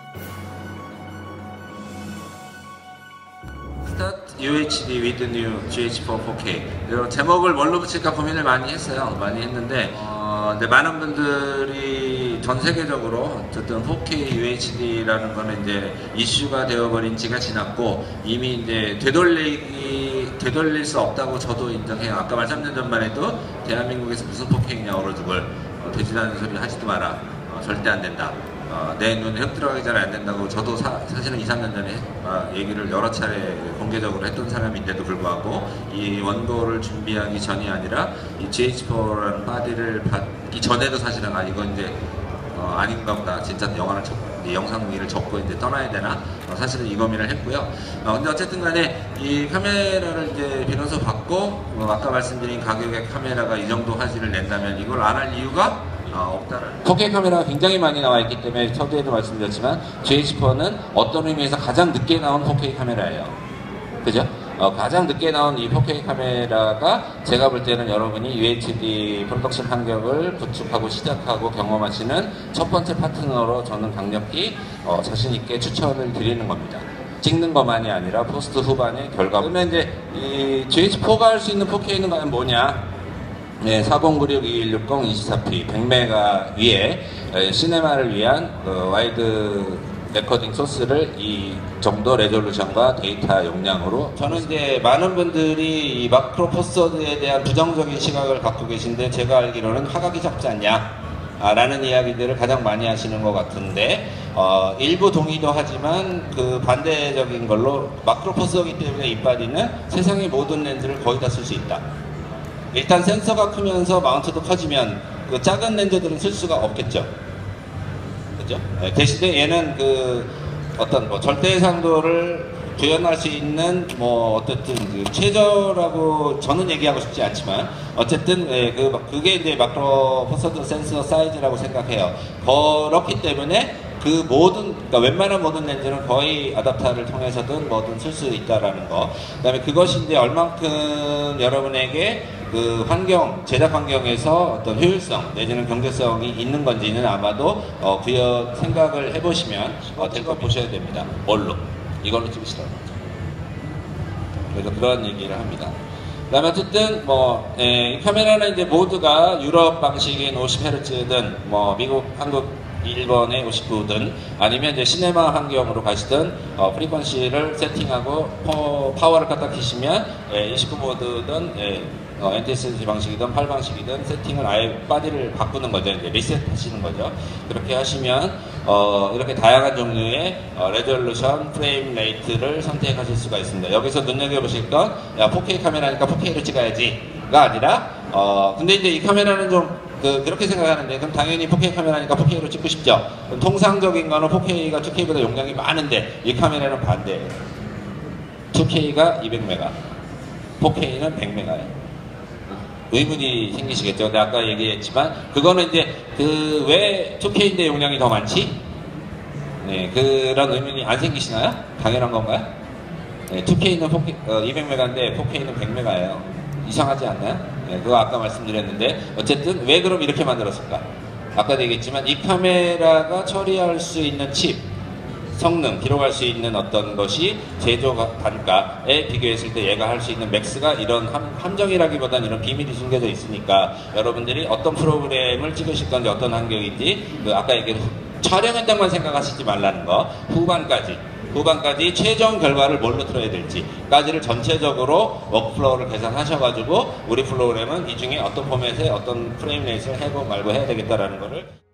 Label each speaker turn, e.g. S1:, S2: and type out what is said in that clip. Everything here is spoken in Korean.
S1: Start UHD with new GH4 4K. 제목을 뭘로 붙일까 고민을 많이 했어요. 많이 했는데, 근데 많은 분들이 전 세계적으로 어쨌든 4K UHD라는 거는 이제 이슈가 되어버린 지가 지났고, 이미 이제 되돌릴 수 없다고 저도 인정해요. 아까 말 3년 전만 해도 대한민국에서 무슨 4K냐 얼어죽을 되지도 않는 소리 하지도 마라. 절대 안 된다. 내 눈에 흙 들어가기 전에 안 된다고 저도 사실은 2, 3년 전에 얘기를 여러 차례 공개적으로 했던 사람인데도 불구하고 이 원고를 준비하기 전이 아니라 이 GH4라는 바디를 받기 전에도 사실은 이건 이제 아닌가 보다. 진짜 영상 위를 접고 이제 떠나야 되나? 사실은 이 고민을 했고요. 근데 어쨌든 간에 이 카메라를 이제 비로소 받고 아까 말씀드린 가격의 카메라가 이 정도 화질을 낸다면 이걸 안 할 이유가 없다는. 4K 카메라가 굉장히 많이 나와 있기 때문에 서두에도 말씀드렸지만 GH4는 어떤 의미에서 가장 늦게 나온 4K 카메라예요. 그죠? 가장 늦게 나온 이 4K 카메라가 제가 볼 때는 여러분이 UHD 프로덕션 환경을 구축하고 시작하고 경험하시는 첫 번째 파트너로 저는 강력히 자신있게 추천을 드리는 겁니다. 찍는 것만이 아니라 포스트 후반의 결과. 그러면 이제 이 GH4가 할 수 있는 4K는 과연 뭐냐? 네, 4096, 2160, 24p 100메가 위에 시네마를 위한 와이드 레코딩 소스를 이 정도 레졸루션과 데이터 용량으로. 저는 이제 많은 분들이 이 마크로 포서드에 대한 부정적인 시각을 갖고 계신데, 제가 알기로는 화각이 작지 않냐 라는 이야기들을 가장 많이 하시는 것 같은데, 일부 동의도 하지만 그 반대적인 걸로 마크로 포서이기 때문에 이 바디는 세상의 모든 렌즈를 거의 다 쓸 수 있다. 일단 센서가 크면서 마운트도 커지면 그 작은 렌즈들은 쓸 수가 없겠죠. 그죠? 대신에 얘는 그 어떤 절대 해상도를 구현할 수 있는 어쨌든 그 최저라고 저는 얘기하고 싶지 않지만 어쨌든 그게 이제 마크로 포서드 센서 사이즈라고 생각해요. 그렇기 때문에 그 그러니까 웬만한 모든 렌즈는 거의 아답터를 통해서든 뭐든 쓸 수 있다라는 거. 그다음에 그것이 이제 얼만큼 여러분에게 그 제작 환경에서 어떤 효율성 내지는 경제성이 있는 건지는 아마도 생각을 해보시면 될 거 보셔야 됩니다. 뭘로? 이걸로 찍으시더라고요. 그래서 그런 얘기를 합니다. 그다음에 어쨌든 이 카메라는 이제 모두가 유럽 방식인 50Hz든 미국, 한국, 일본의 59든 아니면 이제 시네마 환경으로 가시든 프리퀀시를 세팅하고 파워를 갖다 키시면 29모드든 NTSC 방식이든 8방식이든 세팅을 아예 바디를 바꾸는 거죠. 이제 리셋 하시는 거죠. 그렇게 하시면 이렇게 다양한 종류의 레졸루션, 프레임 레이트를 선택하실 수가 있습니다. 여기서 눈여겨보실 건 4K 카메라니까 4K로 찍어야지가 아니라 근데 이제 이 카메라는 좀 그렇게 생각하는데, 그럼 당연히 4K 카메라니까 4K로 찍고 싶죠. 그럼 통상적인 거는 4K가 2K보다 용량이 많은데 이 카메라는 반대예요. 2K가 200메가, 4K는 100메가예요. 의문이 생기시겠죠. 근데 아까 얘기했지만 그거는 이제 왜 2K인데 용량이 더 많지? 네, 그런 의문이 안 생기시나요? 당연한 건가요? 네, 2K는 200메가인데 4K는 100메가예요. 이상하지 않나요? 네, 그거 아까 말씀드렸는데 어쨌든 왜 그럼 이렇게 만들었을까? 아까도 얘기했지만 이 카메라가 처리할 수 있는 칩 성능, 기록할 수 있는 어떤 것이 제조 단가에 비교했을 때 얘가 할 수 있는 맥스가 이런 함정이라기보다는 이런 비밀이 숨겨져 있으니까 여러분들이 어떤 프로그램을 찍으실 건지 어떤 환경인지 아까 얘기한 촬영 현장만 생각하시지 말라는 거, 후반까지 최종 결과를 뭘로 틀어야 될지까지를 전체적으로 워크플로우를 계산하셔가지고 우리 프로그램은 이 중에 어떤 포맷에 어떤 프레임 레이스를 해고 말고 해야 되겠다라는 거를